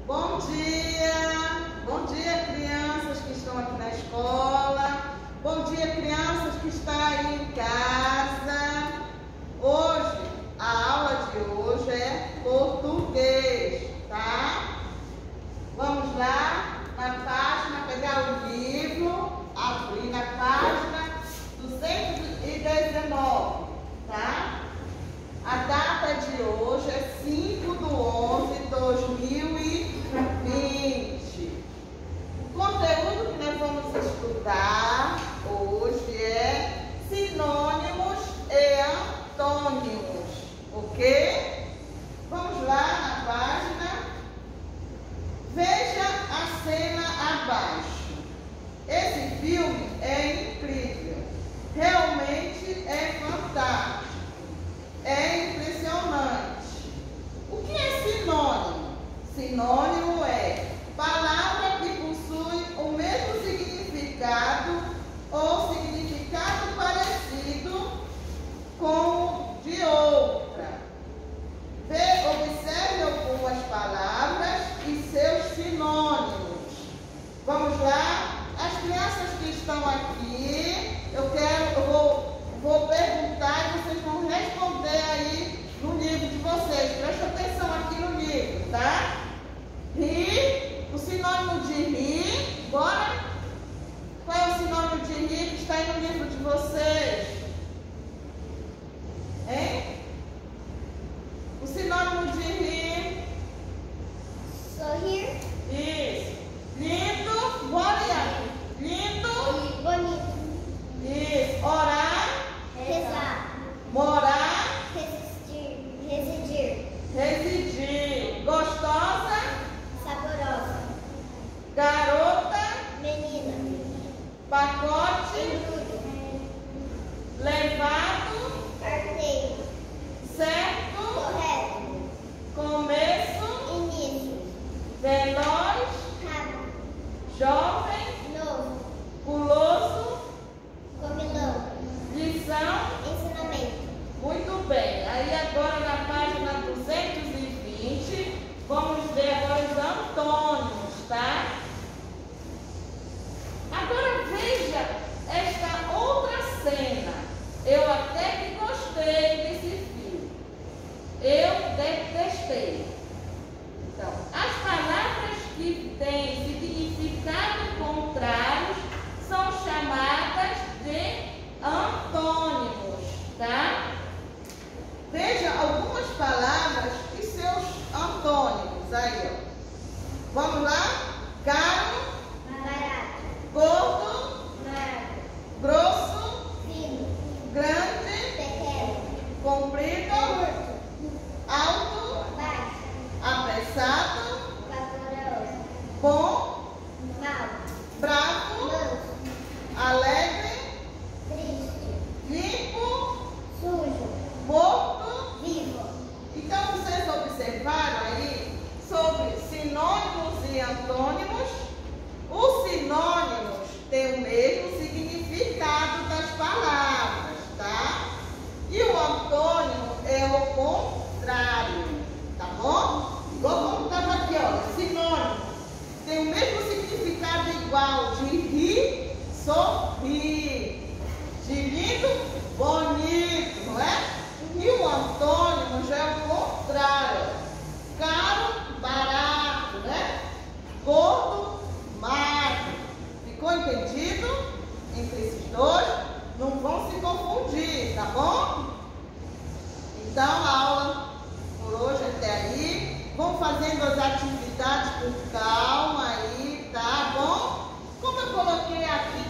Bom dia crianças que estão aqui na escola, bom dia crianças que estão aí em casa. Hoje, a aula de hoje é português, tá? Vamos lá na página, pegar o livro, abrir na página 219, tá? A data de hoje é 5/11/2020. O conteúdo que nós vamos estudar hoje é sinônimos e antônimos, ok? Vamos lá na página. Veja a cena abaixo. Esse filme é incrível, realmente é fantástico. É impressionante. O que é sinônimo? Sinônimo é palavra que possui o mesmo significado ou significado parecido com o de outra. Observe algumas palavras e seus sinônimos. Vamos lá? As crianças que estão aqui, vou perguntar e vocês vão responder aí no livro de vocês. Presta atenção aqui no livro, tá? Rir, o sinônimo de rir, bora? Qual é o sinônimo de rir que está aí no livro de vocês? Hein? O sinônimo de rir? Sorrir. Isso. Lindo, bora? Lindo. Bonito. Isso. Orar. Rezar. Morar. Residir. Residir. Gostosa. Saborosa. Garota. Menina. Pacote. Embrulho. Levado. Arteiro. Certo. Correto. Começo. Início. Veloz. Rápido. Jovem. Novo. Guloso. Comilão. Lição. Ensinamento. Muito bem. Aí agora na página 220, vamos ver agora os antônimos, tá? Agora veja esta outra cena. Eu até que gostei desse filme. Eu detestei. Então, as palavras que têm significado contrário são chamadas de antônimos, tá? Veja algumas palavras e seus antônimos aí, ó. Vamos lá? Caro, Barato. gordo, Magro. grosso, Fino. grande, Pequeno. comprido, alto, Baixo. apressado, Vaporoso. bom, Mal. bravo, Manso. alegre, Triste. limpo, Sujo. morto. Vivo. Então, vocês observaram aí sobre sinônimos e antônimos? Os sinônimos têm o mesmo significado das palavras, tá? E o antônimo é o contrário, tá bom? Igual como estava aqui, ó, sinônimo. Tem o mesmo significado igual de rir, sorrir, de lindo, bonito, não é? E o antônimo já é o contrário. Caro, barato, né? Gordo, magro. Ficou entendido? Entre esses dois, não vão se confundir, tá bom? Então, a aula por hoje é até aí. Vão fazendo as atividades com calma aí, tá bom? Como eu coloquei aqui